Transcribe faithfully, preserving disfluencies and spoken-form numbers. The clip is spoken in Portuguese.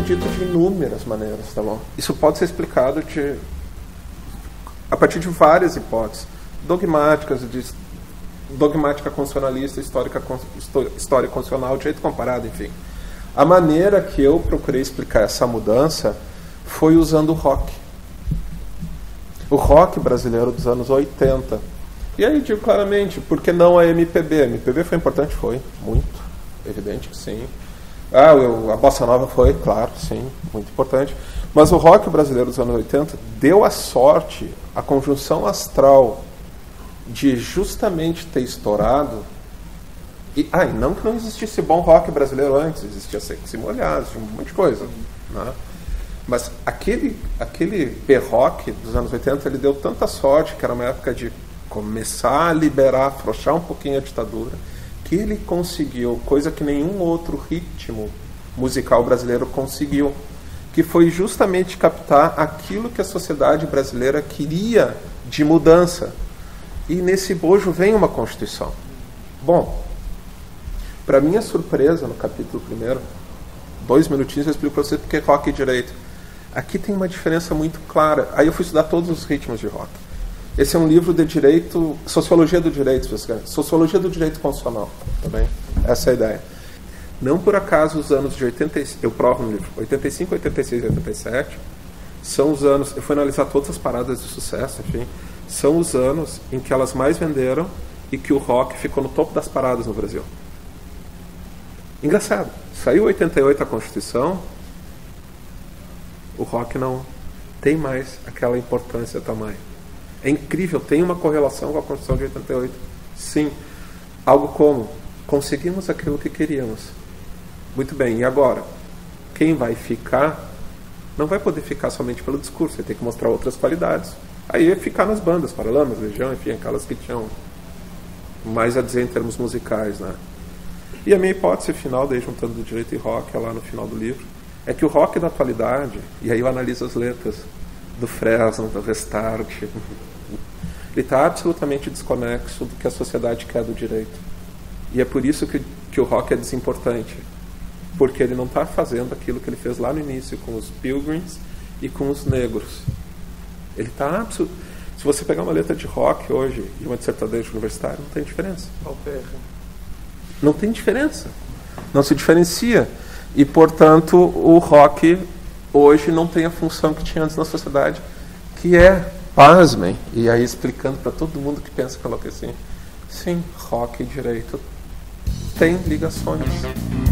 dito de inúmeras maneiras, tá bom? Isso pode ser explicado de, a partir de várias hipóteses dogmáticas, de dogmática constitucionalista, histórica, história constitucional, direito comparado, enfim. A maneira que eu procurei explicar essa mudança foi usando o rock. O rock brasileiro dos anos oitenta. E aí digo claramente, por que não a M P B? A M P B foi importante? Foi, muito, evidente que sim. Ah, eu, a bossa nova foi, claro, sim, muito importante. Mas o rock brasileiro dos anos oitenta deu a sorte, a conjunção astral de justamente ter estourado. E, ah, e não que não existisse bom rock brasileiro antes, existia Secos e Molhados, um monte de coisa, né? Mas aquele, aquele B-rock dos anos oitenta, ele deu tanta sorte, que era uma época de começar a liberar, afrouxar um pouquinho a ditadura, que ele conseguiu, coisa que nenhum outro ritmo musical brasileiro conseguiu, que foi justamente captar aquilo que a sociedade brasileira queria de mudança. E nesse bojo vem uma Constituição. Bom, para minha surpresa, no capítulo primeiro, dois minutinhos eu explico para você porque rock e direito. Aqui tem uma diferença muito clara. Aí eu fui estudar todos os ritmos de rock. Esse é um livro de direito, sociologia do direito, sociologia do direito constitucional, tá bem? Essa é a ideia. Não por acaso os anos de oitenta, eu provo no livro, oitenta e cinco, oitenta e seis e oitenta e sete, são os anos, eu fui analisar todas as paradas de sucesso, enfim, são os anos em que elas mais venderam e que o rock ficou no topo das paradas no Brasil. Engraçado, saiu em oitenta e oito a Constituição, o rock não tem mais aquela importância tamanho. É incrível, tem uma correlação com a Constituição de oitenta e oito. Sim. Algo como, conseguimos aquilo que queríamos. Muito bem, e agora? Quem vai ficar, não vai poder ficar somente pelo discurso, vai ter que mostrar outras qualidades. Aí ia ficar nas bandas, Paralamas, Legião, enfim, aquelas que tinham mais a dizer em termos musicais, né? E a minha hipótese final, daí juntando do direito e rock, é lá no final do livro, é que o rock da atualidade, e aí eu analiso as letras do Fresno, do Restart, ele está absolutamente desconexo do que a sociedade quer do direito. E é por isso que, que o rock é desimportante. Porque ele não está fazendo aquilo que ele fez lá no início com os Pilgrims e com os negros. Ele está absolutamente... Se você pegar uma letra de rock hoje e uma de sertanejo universitário, não tem diferença. Não tem diferença. Não se diferencia. E, portanto, o rock hoje não tem a função que tinha antes na sociedade, que é, pasmem, e aí explicando para todo mundo que pensa que eu enlouqueci, sim, rock e direito tem ligações.